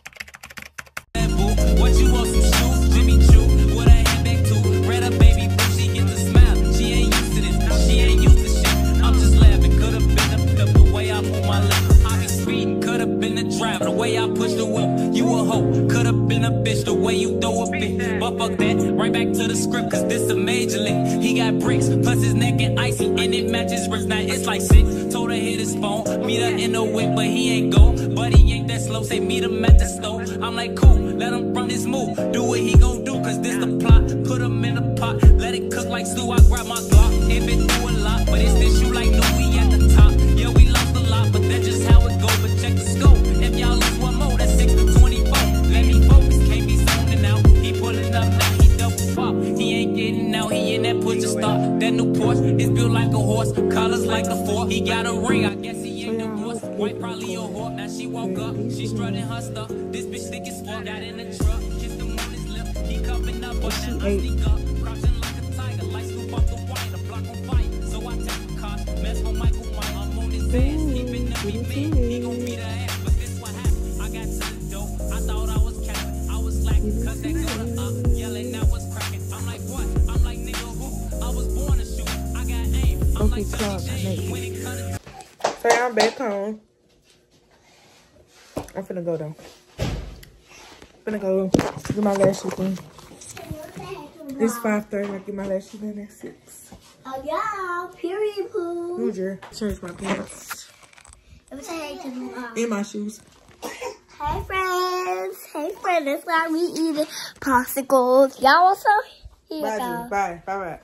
What you want, some shoes? Jimmy Choo. What I head back to? Red up, baby boo. She get the smile. She ain't used to this. She ain't used to shit. I'm just laughing. Could have been a pimp the way I move my lips. Could have been the driver, the way I pushed the whip. You a hoe, could have been a bitch, the way you throw a fit. But fuck that, right back to the script, cause this a major league. He got bricks, plus his neck and icy, and it matches wrist. Now it's like six. Told her hit his phone, meet her in the whip, but he ain't go. But he ain't that slow, say meet him at the stove. I'm like, cool, let him run his move. Do what he gon' do, cause this the plot. Put him in a pot, let it cook like stew. I grab my Glock, if it do a lot, but it's this you like, no, we at the top. Yeah, we lost a lot, but that's just how it go. But check the scope. If y'all lose one more, that's six to twenty-four. Let me focus, can't be zoning out. He pulling up now, he double pop. He ain't getting out, he in that push to stop. That new Porsche is built like a horse, collars like a fork. He got a ring, I guess he ain't divorced. White probably a whore, now she woke up. She strutting her stuff. This bitch thick as fuck. Got in the truck, kissed him on his lip. He cuffing up, but then I sneak up. Crouching like a tiger, like Snoop up the white, a block on fire. So I take a cost, mess with Michael Mike. I'm on his ass, keeping up with me. He gon' beat her ass, but this what happened. I got to the dope, I thought I was capping. I was slacking, cause that gutter up, yelling now was cracking. I'm like, what? I'm like, nigga, who? I was born to shoot, I got aim. I'm like, when it comes to So y'all, I'm back home. I'm finna go though. gonna go get my lashes done. It's five thirty. I get my lashes done at six. Oh, yeah. Period, poo. Who's your? Change my pants. Let me say to you. Um, And my shoes. Hey, friends. Hey, friends. That's why we eating popsicles. Y'all want some? Here Bye, you Drew. go. Bye. Bye, bye.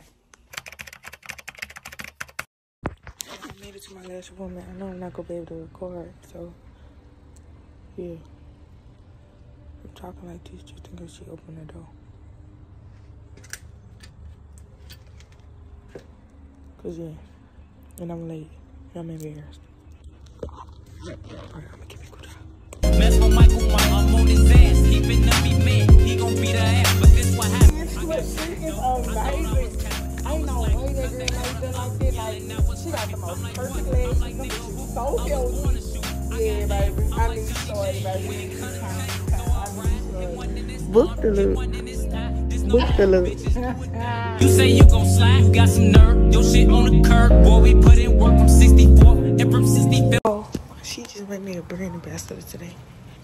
I made it to my lash appointment. I know I'm not gonna be able to record, so yeah. I'm talking like this just in case she opened the door. Cause yeah, and I'm late. And I'm embarrassed. Alright, I'm gonna give you a good job. Mess with Michael, my I'm on his ass. Keeping up, he mad. He gon' beat her ass, but this what happens. She is amazing. I ain't no way that girl like that like that. Like, she got the most perfect legs. She's so healthy. Yeah, baby. I need to show it, baby. Book the look. Book the look. You say you gon' slide, got some nerve. Your shit on the curb, boy. We put in work from sixty-four and from sixty-fifth. Oh, she just made me a brand ambassador today.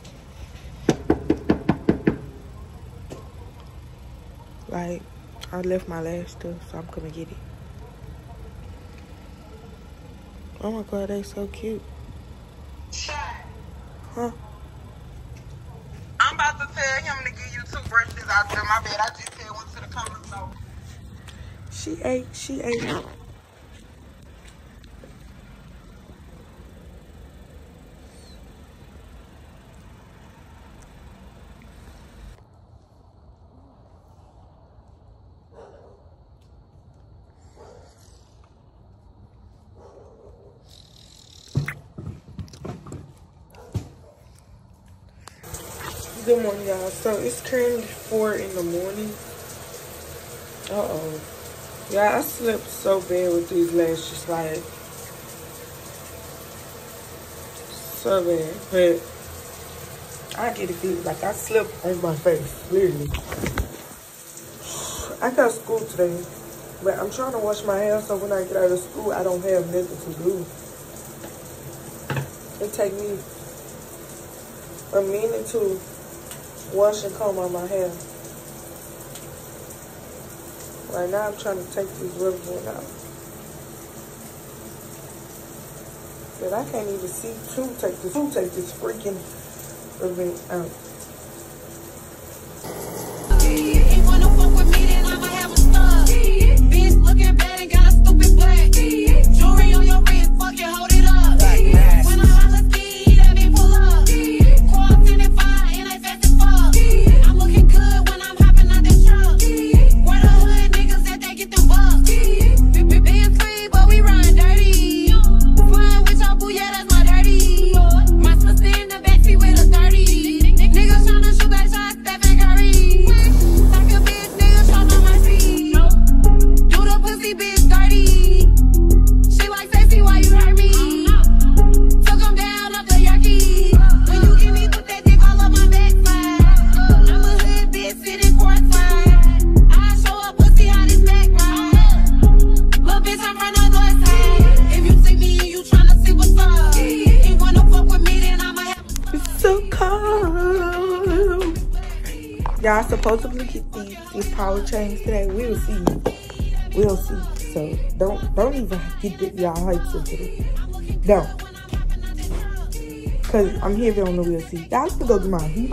Like, I left my last stuff, so I'm gonna get it. Oh my god, they so cute. Huh? I'm about to tell him to give you two brushes out there. My bad, I just said one to the corner store. She ate, she ate. Good morning, y'all. So it's currently four in the morning. Uh oh. Yeah, I slept so bad with these lashes, like so bad. But I get it fixed. Like I slept on my face, literally. I got school today, but I'm trying to wash my hair so when I get out of school, I don't have nothing to do. It take me a minute to wash and comb out my hair. Right now, I'm trying to take this rubber band out. But I can't even see to take this, to take this freaking rubber band out. Ain't wanna fuck with me, then I'ma have a stud. Bitch looking bad and got a stupid black. Jewelry on your wrist, fuck it, hold it up. When I holla ski, that be pull up. Quarantine and fire, and I fast as fuck. I'm looking good when I'm hopping out this truck. Where the hood niggas that they get them bucks. We being free, but we run dirty. Flying with your boo, yeah, that's my dirty. My sister in the backseat with a thirty. Niggas tryna shoot that shot, Stephen Curry. Like a bitch, niggas tryna on my feet. Do the pussy bitch dirty. She like sexy, why you hurt me? Took him down off the Yorkie. When you give me with that dick all up my backside. I'm a hood bitch sitting courtside. I show up pussy how this back ride. Little bitch, I'm from the north side. If you see me and you tryna see what's up, ain't wanna fuck with me, then I'ma have It's so cold. Y'all supposedly get these, these power chains today. We'll see. We'll see. So don't don't even get the, y'all hypes into it. Don't. Cause I'm heavy on the we'll see. Y'all can go to my heat.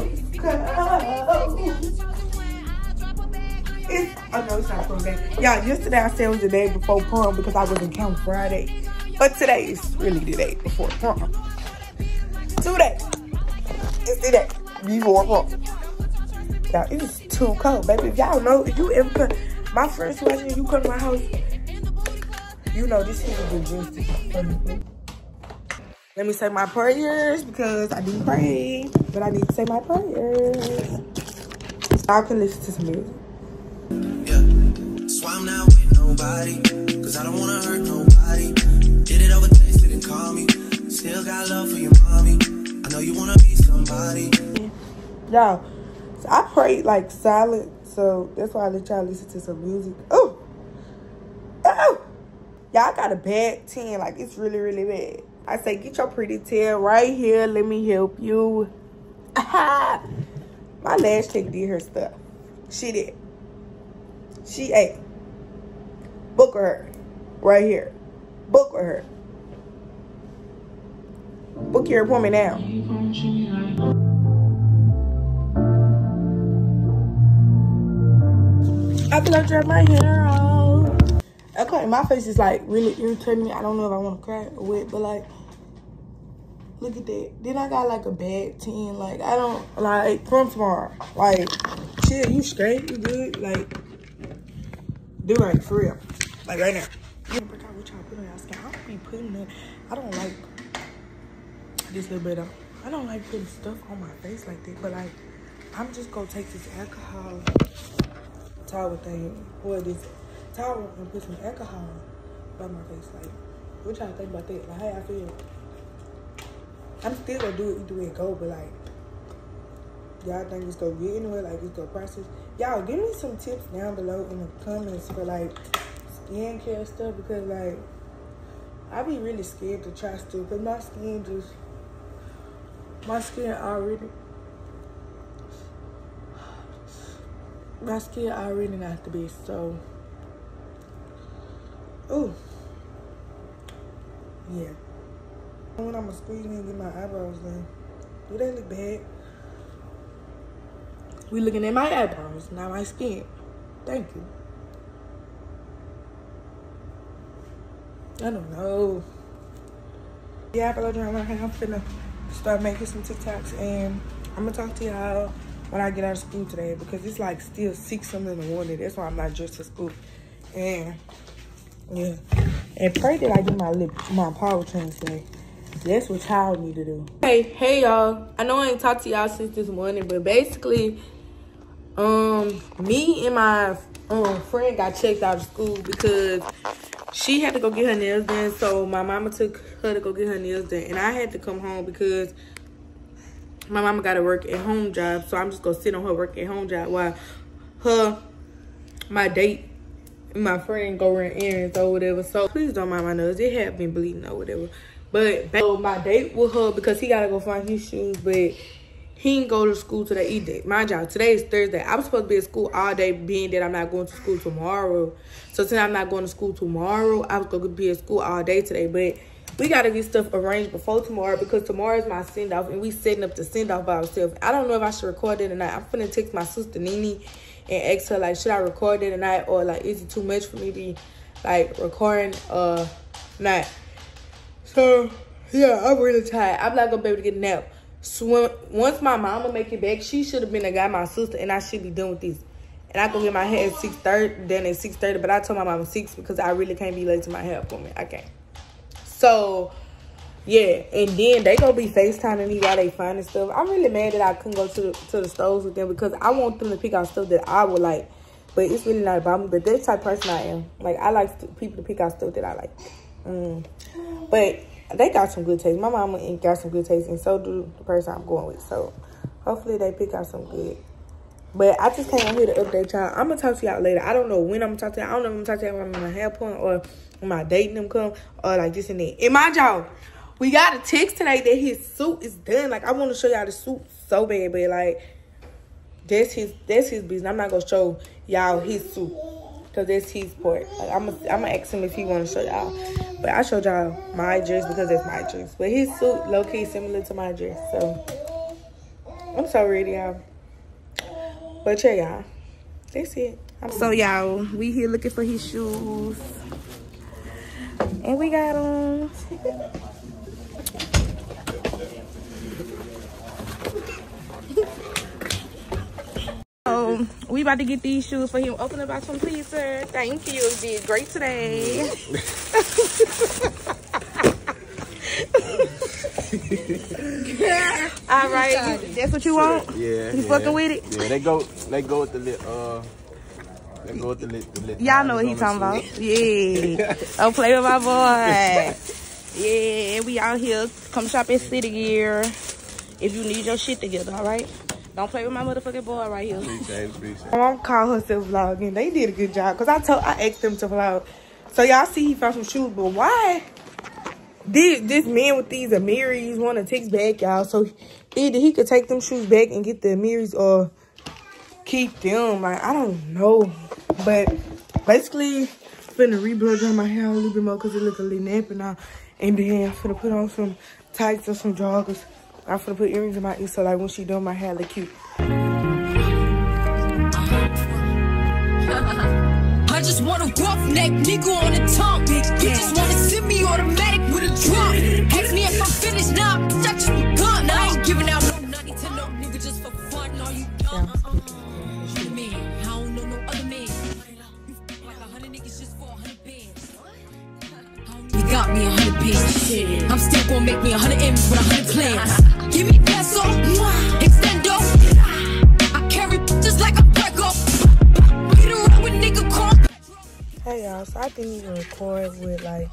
It's, oh no, it's not from that. Y'all, yesterday I said it was the day before prom because I wasn't counting Friday. But today is really the day before prom. Today. It's the day before prom. Y'all, it is too cold, baby. If y'all know, if you ever come, my friends watching, you come to my house, you know this is a good juicy. Let me say my prayers because I didn't pray, but I need to say my prayers. Y'all can listen to some music. Yeah, so I'm not with nobody, cause I don't wanna hurt nobody. Did it over text, didn't call me. Still got love for your mommy. I know you wanna be somebody. Y'all, so I prayed like silent, so that's why I let y'all listen to some music. Oh, oh, y'all got a bad ten, like it's really, really bad. I say, get your pretty tail right here. Let me help you. My lash tech did her stuff. She did. She ate. Book with her. Right here. Book with her. Book your appointment now. I feel like drying my hair off. Okay, my face is like really irritating me. I don't know if I want to cry or what, but like, look at that. Then I got like a bad tan. Like, I don't, like, from tomorrow. Like, chill, you straight, you good? Like, do right, for real. Like, right now. You know, what y'all put on your skin. I don't be putting it. I don't like this little bit of, I don't like putting stuff on my face like that, but like, I'm just gonna take this alcohol towel thing, or this towel and put some alcohol by my face. Like, what y'all think about that? Like, how y'all feel? I'm still gonna do it either way it go, but like, y'all think it's gonna get anywhere? Like, it's gonna process? Y'all, give me some tips down below in the comments for like skincare stuff, because like, I be really scared to try stuff, because my skin just, my skin already, my skin already not the best, so, ooh, yeah. When I'm gonna squeeze in and get my eyebrows done, do they look bad? We looking at my eyebrows, not my skin. Thank you. I don't know. Yeah, I feel like I'm finna start making some TikToks, and I'm gonna talk to y'all when I get out of school today, because it's like still six something in the morning. That's why I'm not dressed to school. And yeah, and pray that I get my lip, my powertrain today. That's what y'all need to do. Hey, hey y'all. I know I ain't talked to y'all since this morning, but basically, um, me and my um friend got checked out of school because she had to go get her nails done. So my mama took her to go get her nails done, and I had to come home because my mama got a work at home job. So I'm just gonna sit on her work at home job while her, my date, and my friend go run errands or whatever. So please don't mind my nose. It have been bleeding or whatever. But so my date with her, because he gotta go find his shoes, but he didn't go to school today either. Mind y'all, today is Thursday. I was supposed to be at school all day, being that I'm not going to school tomorrow. So since I'm not going to school tomorrow, I was gonna be at school all day today. But we gotta get stuff arranged before tomorrow, because tomorrow is my send off, and we setting up the send off by ourselves. I don't know if I should record it or not. I'm finna text my sister Nene and ask her, like, should I record it or not, or like, is it too much for me to be like recording or not? So yeah, I'm really tired. I'm not gonna be able to get a nap. So once my mama make it back, she should have been a guy, my sister, and I should be done with this. And I go get my hair at six thirty, then at six thirty, but I told my mama six because I really can't be late to my hair appointment. I can't. So yeah, and then they gonna be FaceTiming me while they finding stuff. I'm really mad that I couldn't go to the, to the stores with them, because I want them to pick out stuff that I would like. But it's really not about me. But that's the type of person I am. Like, I like to, people to pick out stuff that I like. Mm. But they got some good taste. My mama got some good taste, and so do the person I'm going with. So hopefully they pick out some good. But I just came on here to update y'all. I'm gonna talk to y'all later. I don't know when I'm gonna talk to y'all. I don't know if I'm gonna talk to y'all when I'm on my hair point, or when my dating them come, or like this and that. And mind y'all, we got a text today that his suit is done. Like, I want to show y'all the suit so bad, but like, that's his that's his business. I'm not gonna show y'all his suit, because that's his part. Like, I'm gonna I'm gonna ask him if he want to show y'all. But I showed y'all my dress because that's my dress. But his suit low key similar to my dress. So I'm so ready, y'all. But yeah, y'all, that's it. I'm so y'all, we here looking for his shoes, and we got them. Um, we about to get these shoes for him. Open the box one, please, sir. Thank you. You did great today. All right, that's what you want? Yeah. You yeah. fucking with it? Yeah, they go, they go with the lit. Uh, they go with the lit. The lit Y'all know what he talking about. Yeah. Don't play with my boy. Yeah, we out here. Come shop at City Gear if you need your shit together. All right. Don't play with my motherfucking boy right here. Appreciate it, appreciate it. My mom called herself vlogging. They did a good job, because I told I asked them to vlog. So y'all see he found some shoes, but why? This, this man with these Amiris want to take back, y'all. So either he could take them shoes back and get the Amiris or keep them. Like, I don't know. But basically, finna re-blow dry my hair a little bit more because it look a little nappy now. And then I'm finna put on some tights or some joggers. I'm finna put earrings in my ears so like when she done my hair look cute. I just want a roughneck nigga on the tongue. You just wanna send me automatic with a drum. Ask me if I'm finished now. Nah, I just begun. I ain't giving out no money to no nigga just for fun. Are you dumb? You man, I don't know no other man. Like a hundred niggas just for a hundred bands. You got me a hundred bands. I'm still gonna make me a hundred M's with a hundred plans. Give me peso, extendo. I carry just like a Prego. Get around with nigga call. Hey y'all, so I didn't even record with like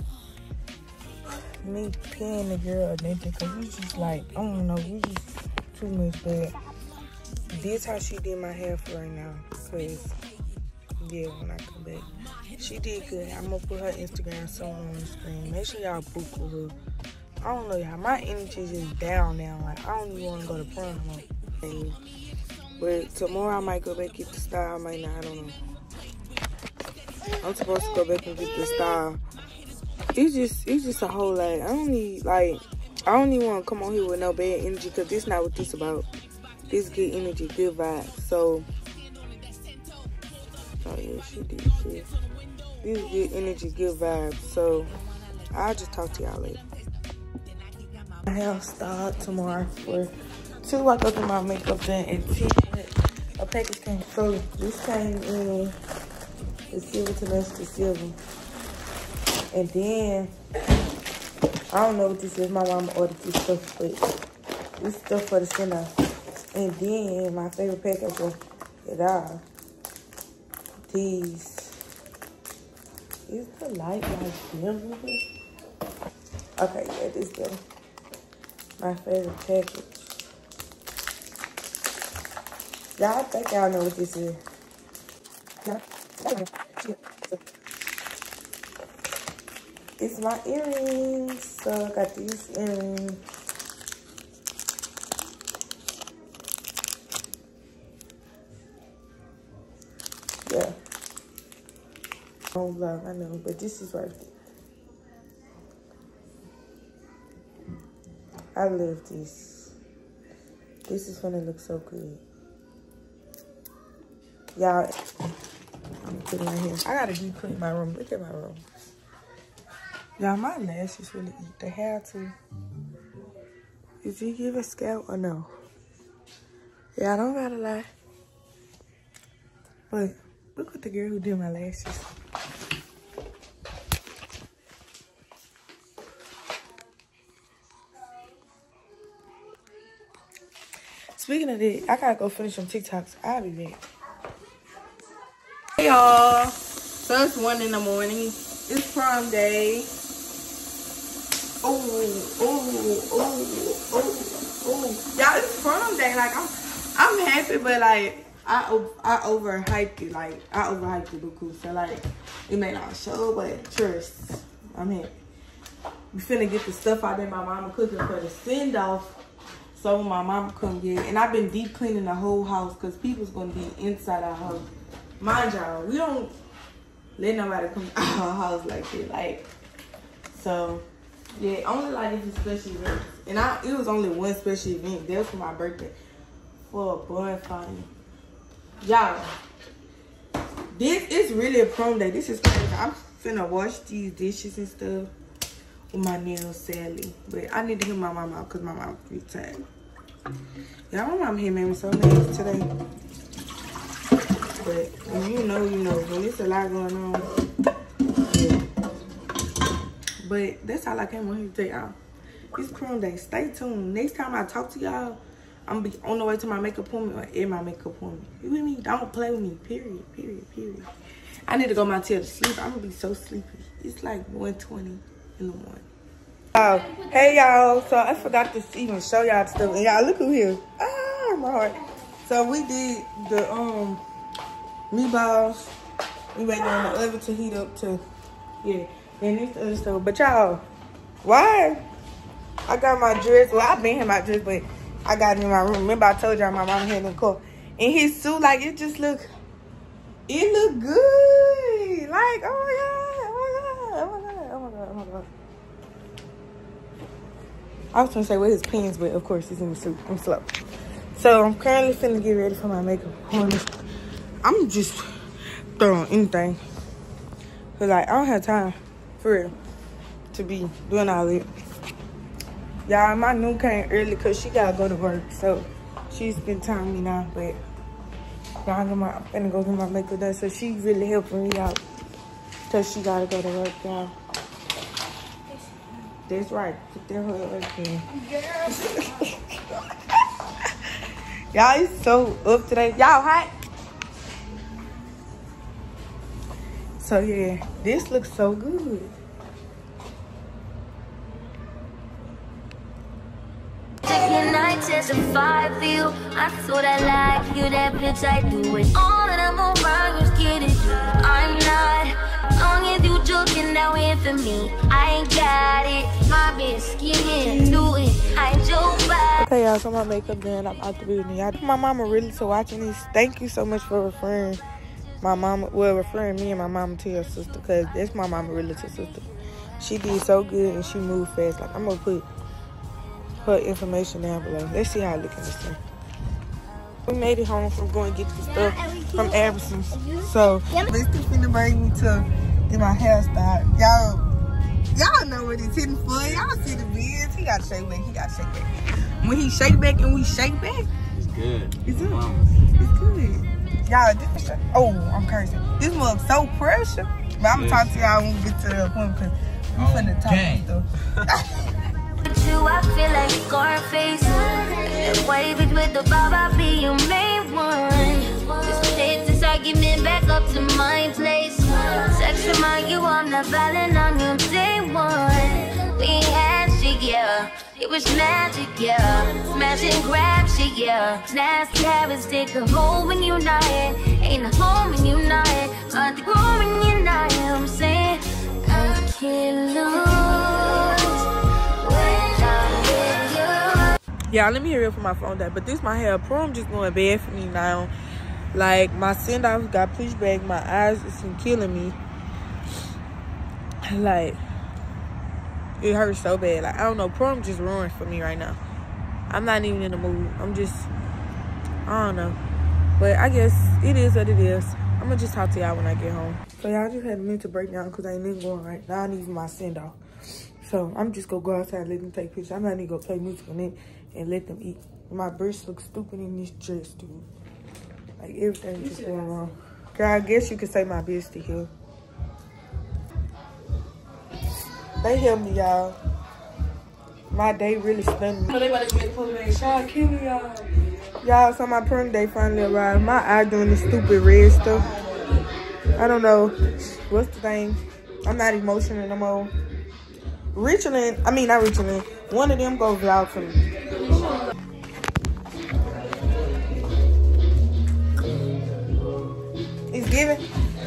me paying the girl or nothing because we just like, I don't know, we just too much. But this how she did my hair for right now because yeah, when I come back, she did good. I'm gonna put her Instagram somewhere on the screen. Make sure y'all book with her. I don't know y'all, my energy is just down now. Like I don't even want to go to prom no more. But tomorrow I might go back get the style. I might not, I don't know. I'm supposed to go back and get the style. It's just, it's just a whole lot. I don't need, like, I don't even want to come on here with no bad energy because this not what this about. This good energy, good vibes. So, oh yeah, she did shit. This good energy, good vibes. So, I'll just talk to y'all later. My hair start tomorrow for two. I go get my makeup done at ten. A package came. So, this came in. The silver to match the silver. And then, I don't know what this is. My mama ordered this stuff, but this stuff for the send off. And then, my favorite package was it all. These. Is the light like dim? Okay, yeah, this is my favorite package. Y'all think y'all know what this is. Yeah. It's my earrings. So I got these earrings. Yeah. Don't vlog, I know, but this is worth it. I love this. This is gonna look so good. Y'all, I'm putting my hair. I gotta deep clean my room. Look at my room. Y'all, my lashes really eat. They have to. Did you give a scalp or no? Yeah, I don't gotta lie. But look at the girl who did my lashes. Speaking of that, I gotta go finish some TikToks. I'll be back. Hey y'all, so it's one in the morning. It's prom day. Oh, oh, oh, oh, oh. Y'all, it's prom day. Like I'm, I'm happy, but like I, I overhyped it. Like I overhyped it, because so like it may not show, but trust, I'm happy. We finna get the stuff out there my mama cooking for the send off. So when my mama come get, and I've been deep cleaning the whole house because people's gonna be inside our house. Mind y'all, we don't let nobody come out our house like that. Like, so yeah, only like it's a special event. And I, it was only one special event. That was for my birthday, for a bonfire. Y'all, this is really a prom day. This is crazy. I'm finna wash these dishes and stuff with my nails, sadly. But I need to hear my mom out because my mom's pretty tired. Y'all, my mom here made me so mad today. But when you know, you know. When there's a lot going on. Yeah. But that's all I came on here to tell y'all. It's prom day. Stay tuned. Next time I talk to y'all, I'm gonna be on the way to my makeup appointment or in my makeup appointment. You with me? Don't play with me. Period. Period. Period. I need to go my tail to sleep. I'm gonna be so sleepy. It's like one twenty in the morning. Uh, hey y'all, so I forgot to even show y'all the stuff. And y'all, look who here. Ah, my heart. So we did the um meatballs. We waiting on the oven to heat up to, yeah. Then this other stuff. But y'all, Why? I got my dress. Well, I been in my dress, but I got it in my room. Remember, I told y'all my mama had it in the car. And his suit, like, it just look, it look good. Like, oh my God, oh my God, oh my God, oh my God, oh my God. I was gonna say with his pants, but of course he's in the suit. I'm slow. So I'm currently finna get ready for my makeup. I'm just throwing anything. Cause like, I don't have time, for real, to be doing all that. Y'all, my new came early cause she gotta go to work. So she spend time with me now, but y'all, I'm finna go get my makeup done. So she really helping me out cause she gotta go to work, y'all. That's right, put that hood up in. Y'all, it's so up today. Y'all hot? So yeah, this looks so good. Can I testify for you? I thought I like you, that bitch I do it. All that I'm around you's kidding. I'm not. Long as you joking now in for me, I ain't got it. My bitch skinny, do it. I joke back. Okay, y'all, so my makeup done. I'm out the building. Y'all, my mama really to watching this. Thank you so much for referring my mama, well, referring me and my mama to your sister, because that's my mama really to sister. She did so good and she moved fast. Like, I'm gonna put her information down below. Let's see how I look in this thing. We made it home from going to get the stuff from Albertsons. So, they still finna bring me to get my hair started. Y'all, y'all know what it's hitting for. Y'all see the beards. He gotta shake back. He gotta shake back. When he shake back and we shake back, It's good. it's good. It's good. Y'all, this, oh, I'm cursing. This mug so pressure. But I'm gonna talk to y'all when we get to the appointment because we finna talk and stuff. You, I feel like Scarface. That wavage with the bob, I be your main one. Just take this argument back up to my place. Sex remind you I'm not violent on your day one. We had shit, yeah. It was magic, yeah. Smash and grab shit, yeah. Last habits take a hold when you're not it. Ain't a home when you're not it. But the grow when you're not it. I'm saying I can't lose. Yeah, let me hear it from my phone that. But this my hair. Prom just going bad for me now. Like, my send off got pushed back. My eyes is killing me. Like, it hurts so bad. Like, I don't know. Prom just ruined for me right now. I'm not even in the mood. I'm just, I don't know. But I guess it is what it is. I'm gonna just talk to y'all when I get home. So y'all just had a mental breakdown because I ain't even going right now. I need my send off. So I'm just gonna go outside and let them take pictures. I'm not even gonna play music on it and let them eat. My breasts look stupid in this dress, dude. Like, everything just going wrong. Girl, I guess you could say my bestie here. They helped me, y'all. My day really stunned me. y'all. Y'all, so my prom day finally arrived. My eye doing this stupid red stuff. I don't know. What's the thing? I'm not emotional no more. Richland, I mean, not Richland. One of them go vlog for me. It's giving.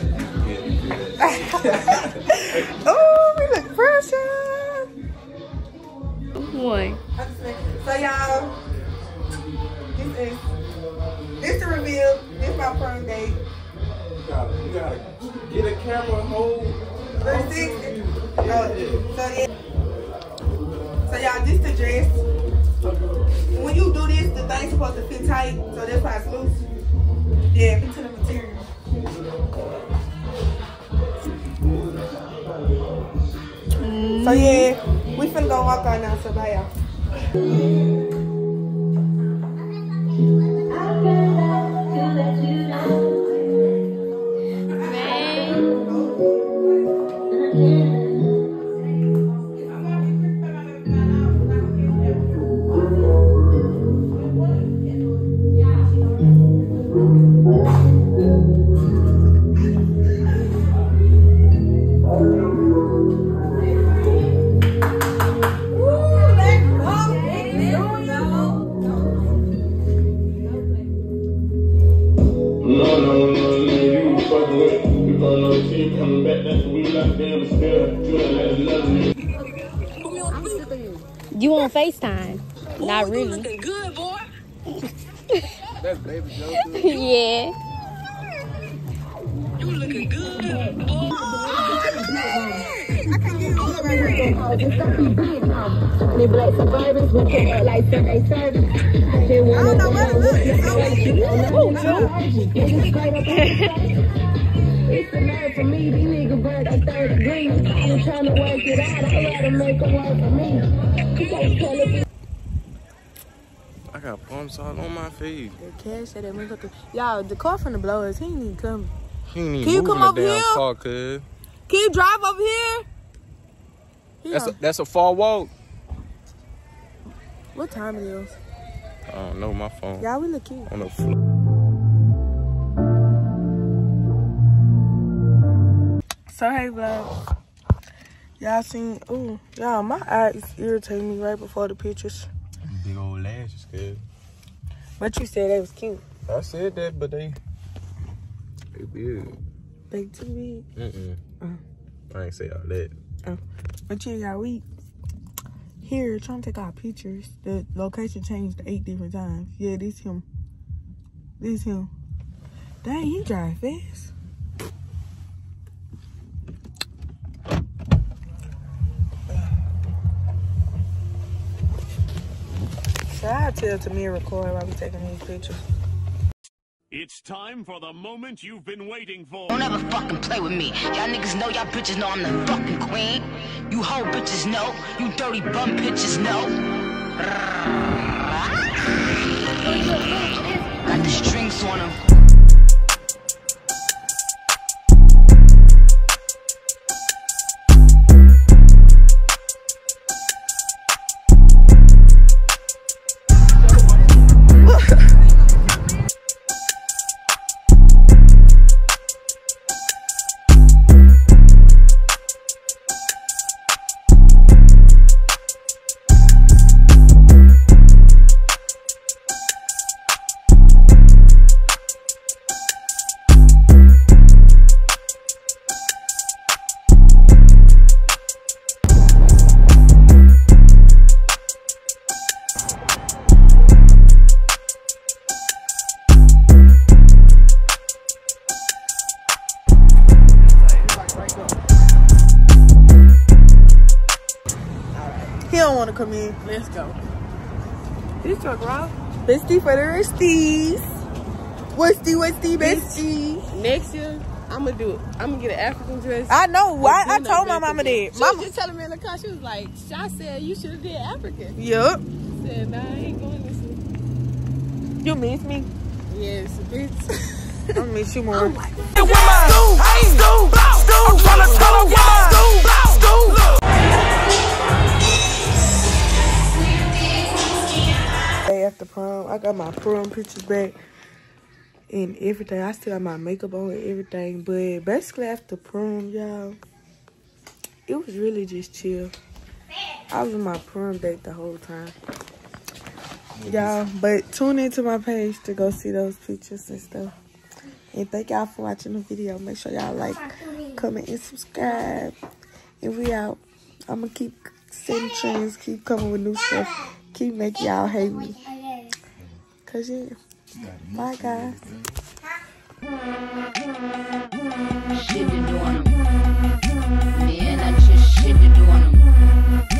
Oh, we look precious. What? So y'all, this is this the reveal. This my prom date. You gotta, you gotta get a camera and hold. three sixty. Oh, so yeah. So y'all, this the dress. When you do this, the thing's supposed to fit tight, so that's why it's loose. Yeah, into the material. Mm. So yeah, we finna go walk out now, so bye y'all. You on FaceTime? Not really. You looking good, boy. That's baby Joe. Yeah. You looking good, boy. It's a nerve for me, these niggas burn up third degree. I'm trying to work it out, I'd rather make them work for me. I got palm salt on my feet. The cash said that we got the y'all. The car from the blowers. He ain't even coming. He ain't even Can you moving come the over damn here? car, cuz. Can you drive over here? He That's a, on- that's a far walk. What time it is? I don't know my phone. Y'all, we look cute. On the floor. So hey vlog, y'all seen? Ooh, y'all, my eyes irritate me right before the pictures. Big old lashes, cuz. But you said they was cute. I said that, but they they big. They too big. Mm-mm. Uh, I ain't say all that. uh. But yeah, y'all, we here trying to take our pictures. The location changed eight different times. Yeah, this him. This him. Dang, he drive fast. So I tell Tamir record while we taking these pictures. It's time for the moment you've been waiting for. Don't ever fucking play with me. Y'all niggas know, y'all bitches know I'm the fucking queen. You hoe bitches know. You dirty bum bitches know. Got the strings on them. He don't want to come in. Let's go. This truck wrong. Bestie for the resties. Westy, Westy, bestie. Next year, I'm gonna do it. I'm gonna get an African dress. I know. Why? I Latino told my dress mama again. that. She Mama- was just telling me in the car. She was like, I said you should have did African. Yup. She said, nah, I ain't going this way. You miss me? Yes, bitch. I miss you more. Day after prom, I got my prom pictures back and everything. I still got my makeup on and everything, but basically after prom, y'all, it was really just chill. I was on my prom date the whole time, y'all. But tune into my page to go see those pictures and stuff. And thank y'all for watching the video. Make sure y'all like, comment, and subscribe. And we out. I'm gonna keep setting trends, keep coming with new stuff, keep making y'all hate me. Cause yeah. Bye guys. Shit to do on them. Man, I just shit to do on them.